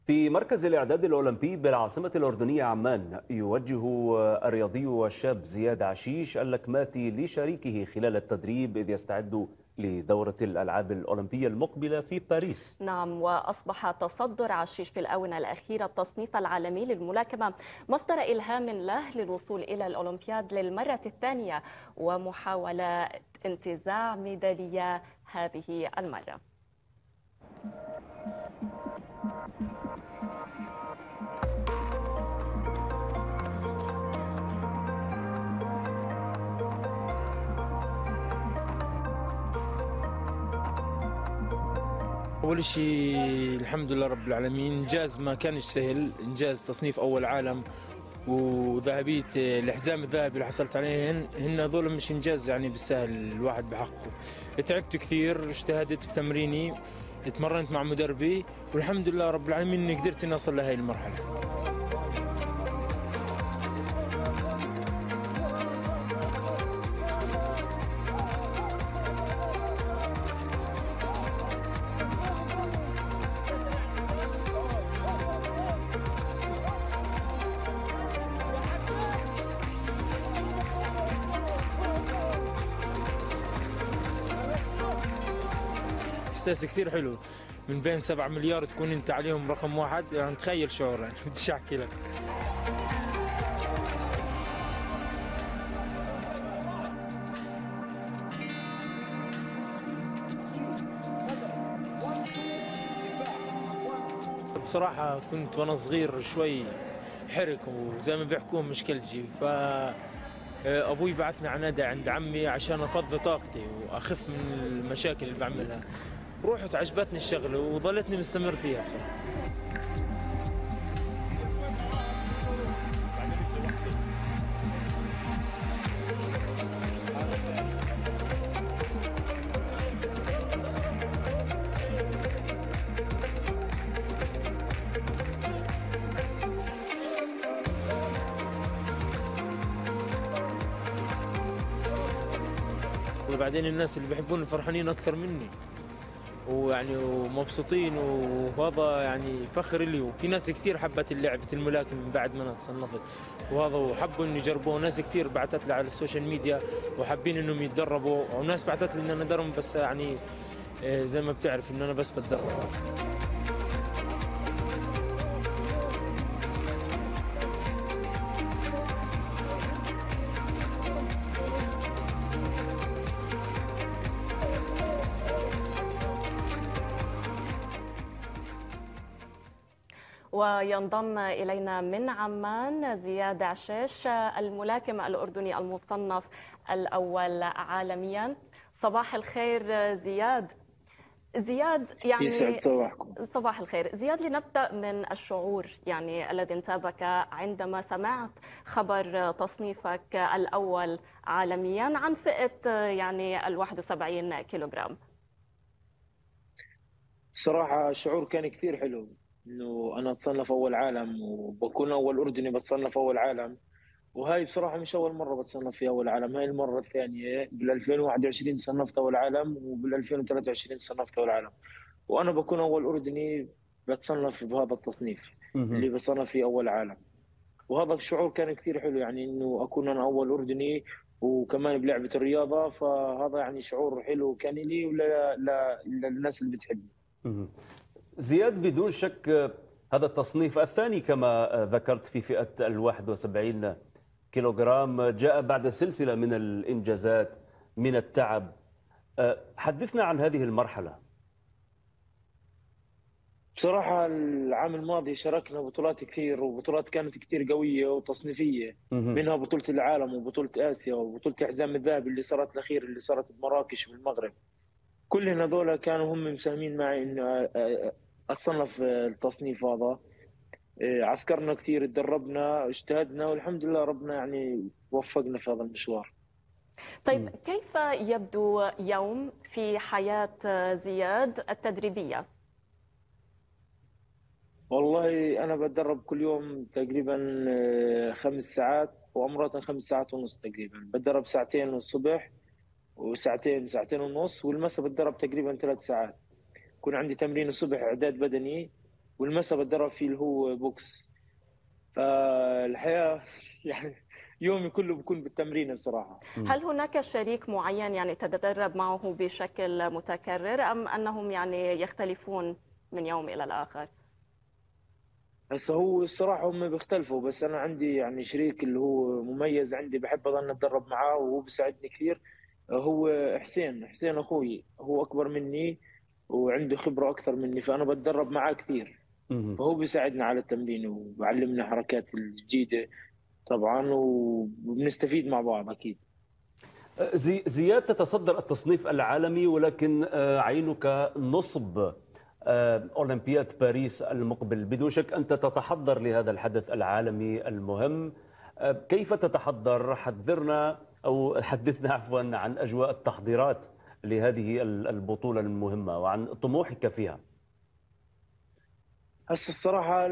في مركز الإعداد الأولمبي بالعاصمة الأردنية عمان يوجه الرياضي والشاب زياد عشيش اللكماتي لشريكه خلال التدريب إذ يستعد لدورة الألعاب الأولمبية المقبلة في باريس. نعم، وأصبح تصدر عشيش في الآونة الأخيرة التصنيف العالمي للملاكمة مصدر إلهام له للوصول إلى الأولمبياد للمرة الثانية ومحاولة انتزاع ميدالية هذه المرة. أول شيء الحمد لله رب العالمين، إنجاز ما كانش سهل، إنجاز تصنيف أول عالم وذهبية الحزام الذهبي اللي حصلت عليهن، هن هذول مش إنجاز يعني بالسهل الواحد بحقه. تعبت كثير، اجتهدت في تمريني، اتمرنت مع مدربي، والحمد لله رب العالمين إني قدرت إني أصل لهي المرحلة. إحساس كثير حلو، من بين 7 مليار تكون أنت عليهم رقم واحد، يعني تخيل شعور، يعني بديش أحكي لك. بصراحة كنت وأنا صغير شوي حرك وزي ما بيحكوه مشكلتي، أبوي بعثني على نادي عند عمي عشان أفضي طاقتي وأخف من المشاكل اللي بعملها. رحت عجبتني الشغلة وظلتني مستمر فيها بصراحة. وبعدين الناس اللي بيحبوني فرحانين أكثر مني، ويعني ومبسوطين، وهذا يعني فخر لي. وفي ناس كثير حبت لعبة الملاكمة من بعد ما انا تصنفت، وهذا وحبوا انه يجربوه. ناس كثير بعثت لي على السوشيال ميديا وحابين انهم يتدربوا، وناس بعثت لي ان انا ادرب، بس يعني زي ما بتعرف ان انا بس بتدرب. وينضم إلينا من عمان زياد عشيش الملاكم الأردني المصنف الأول عالميا. صباح الخير زياد. يسعد صباحكم. صباح الخير زياد، لنبدأ من الشعور يعني الذي انتابك عندما سمعت خبر تصنيفك الأول عالميا عن فئة يعني 71 كيلوغرام. صراحة شعور كان كثير حلو انه انا اتصنف اول عالم وبكون اول اردني بتصنف اول عالم. وهاي بصراحة مش اول مرة بتصنف في اول عالم، هاي المرة الثانية. بال 2021 صنفت اول عالم، وبال 2023 صنفت اول عالم، وانا بكون اول اردني بتصنف بهذا التصنيف اللي مهم. بصنف فيه اول عالم. وهذا الشعور كان كثير حلو، يعني انه اكون انا اول اردني وكمان بلعبة الرياضة، فهذا يعني شعور حلو كان لي للناس اللي بتحبني. مهم. زياد، بدون شك هذا التصنيف الثاني كما ذكرت في فئة 71 كيلوغرام جاء بعد سلسلة من الإنجازات، من التعب. حدثنا عن هذه المرحلة. بصراحة العام الماضي شاركنا بطولات كثير، وبطولات كانت كثير قوية وتصنيفية، مهم. منها بطولة العالم وبطولة آسيا وبطولة الحزام الذهبي اللي صارت الأخير اللي صارت بمراكش بالمغرب. كلنا هذول كانوا هم مساهمين معي إنه أصنف التصنيف هذا. عسكرنا كثير، تدربنا، اجتهدنا، والحمد لله ربنا يعني وفقنا في هذا المشوار. طيب، كيف يبدو يوم في حياة زياد التدريبية؟ والله أنا بتدرب كل يوم تقريبا 5 ساعات، وأمرات 5 ساعات ونص تقريبا. بتدرب ساعتين الصبح وساعتين ونص، والمساء بتدرب تقريبا 3 ساعات. يكون عندي تمرين الصبح إعداد بدني، والمساء بتدرب فيه اللي هو بوكس. فالحقيقة يعني يومي كله بكون بالتمرين بصراحة. هل هناك شريك معين يعني تتدرب معه بشكل متكرر أم أنهم يعني يختلفون من يوم إلى الآخر؟ هسه هو الصراحة هم بيختلفوا، بس أنا عندي يعني شريك اللي هو مميز عندي، بحب أضل أتدرب معاه وهو بيساعدني كثير. هو حسين أخوي، هو أكبر مني وعنده خبرة أكثر مني، فأنا بتدرب معاه كثير. مهم. فهو بيساعدنا على التمرين وبعلمنا حركات الجديدة طبعا، وبنستفيد مع بعض أكيد. زياد، تتصدر التصنيف العالمي، ولكن عينك نصب أولمبياد باريس المقبل. بدون شك أنت تتحضر لهذا الحدث العالمي المهم. كيف تتحضر؟ حذرنا أو حدثنا عفوا عن أجواء التحضيرات لهذه البطولة المهمة وعن طموحك فيها. هسه بصراحة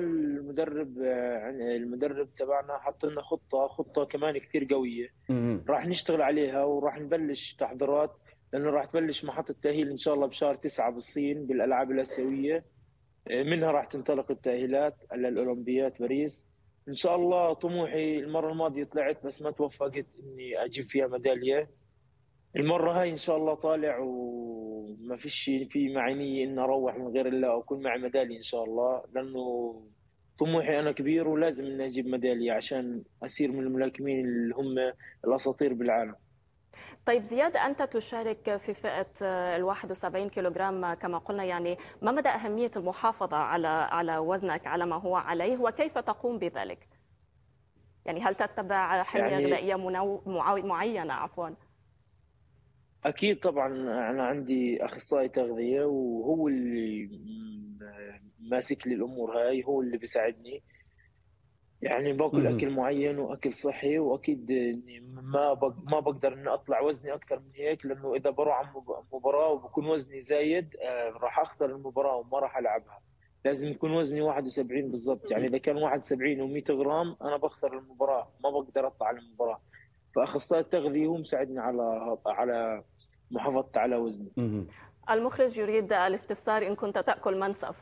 المدرب تبعنا حط لنا خطة كمان كثير قوية، مهم. راح نشتغل عليها وراح نبلش تحضيرات. لأنه راح تبلش محطة تأهيل إن شاء الله بشهر 9 بالصين بالألعاب الآسيوية. منها راح تنطلق التأهيلات للأولمبياد باريس. إن شاء الله طموحي المرة الماضية طلعت بس ما توفقت إني أجيب فيها ميدالية. المرة هاي إن شاء الله طالع وما فيش في معي نية إن أروح من غير الله وأكون معي ميدالية إن شاء الله، لأنه طموحي أنا كبير ولازم إني أجيب ميدالية عشان أصير من الملاكمين اللي هم الأساطير بالعالم. طيب زياد، أنت تشارك في فئة ال 71 كيلوغرام كما قلنا، يعني ما مدى أهمية المحافظة على وزنك على ما هو عليه، وكيف تقوم بذلك؟ يعني هل تتبع حمية يعني غذائية معينة عفوا؟ أكيد طبعا، أنا عندي أخصائي تغذية وهو اللي ماسك لي الأمور هاي، هو اللي بيساعدني. يعني باكل مهم. أكل معين وأكل صحي، وأكيد إني ما بقدر إني أطلع وزني أكثر من هيك، لأنه إذا بروح على مباراة وبكون وزني زايد راح أخسر المباراة وما راح ألعبها. لازم يكون وزني 71 بالضبط، يعني إذا كان 71 و100 جرام أنا بخسر المباراة، ما بقدر أطلع على المباراة. فأخصائي التغذية هو مساعدني على محافظة على وزني. مهم. المخرج يريد الاستفسار إن كنت تأكل منسف.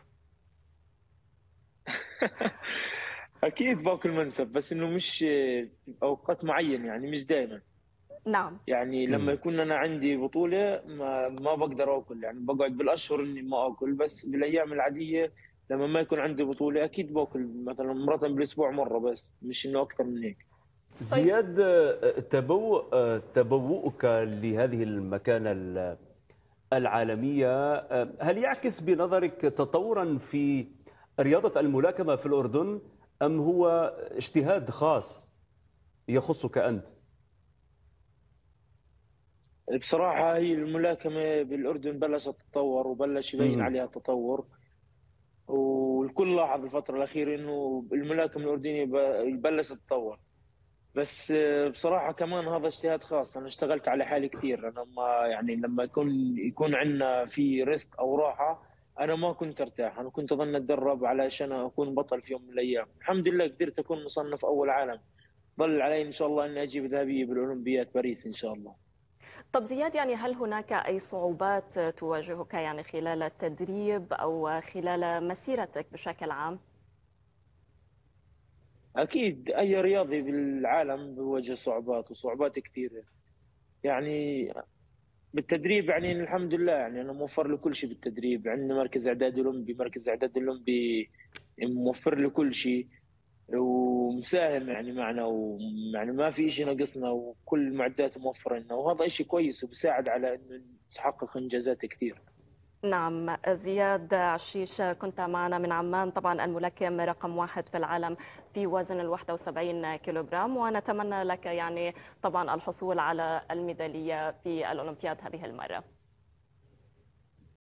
اكيد باكل منسف، بس انه مش اوقات معينه، يعني مش دائما. نعم. يعني لما مهم. يكون انا عندي بطوله ما بقدر اكل، يعني بقعد بالاشهر اني ما اكل، بس بالايام العاديه لما ما يكون عندي بطوله اكيد باكل مثلا مره بالاسبوع مره، بس مش انه اكثر من هيك. طيب زياد، تبوؤك لهذه المكانة العالمية هل يعكس بنظرك تطورا في رياضة الملاكمة في الأردن، أم هو اجتهاد خاص يخصك أنت؟ بصراحه هي الملاكمه بالاردن بلشت تتطور وبلش يبين مم. عليها تطور، والكل لاحظ الفتره الاخيره انه الملاكمه الاردنيه بلشت تتطور. بس بصراحة كمان هذا اجتهاد خاص، أنا اشتغلت على حالي كثير. أنا ما يعني لما يكون عندنا في ريست أو راحة أنا ما كنت أرتاح، أنا كنت أظن أتدرب علشان أكون بطل في يوم من الأيام. الحمد لله قدرت أكون مصنف أول عالم. ضل علي إن شاء الله إني أجيب ذهبية بالأولمبياد باريس إن شاء الله. طب زياد، يعني هل هناك أي صعوبات تواجهك يعني خلال التدريب أو خلال مسيرتك بشكل عام؟ أكيد أي رياضي بالعالم بيواجه صعوبات وصعوبات كثيرة. يعني بالتدريب يعني الحمد لله، يعني انا موفر له كل شيء بالتدريب. عندنا مركز اعداد اولمبي موفر له كل شيء ومساهم يعني معنا، ويعني ما في شيء ناقصنا وكل المعدات موفرة لنا، وهذا شيء كويس وبساعد على انه نحقق انجازات كثير. نعم. زياد عشيش، كنت معنا من عمان، طبعا الملاكم رقم 1 في العالم في وزن ال 71 كيلوغرام، ونتمنى لك يعني طبعا الحصول على الميدالية في الأولمبياد هذه المرة.